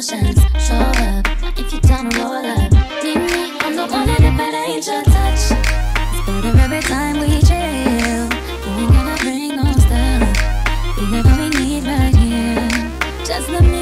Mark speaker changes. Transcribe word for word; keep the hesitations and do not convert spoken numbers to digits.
Speaker 1: emotions. Show up if you down to roll up. Need me, I'm the one that if it ain't your touch, it's better every time we chill. You ain't gonna bring no stuff. We got what we need right here. Just let me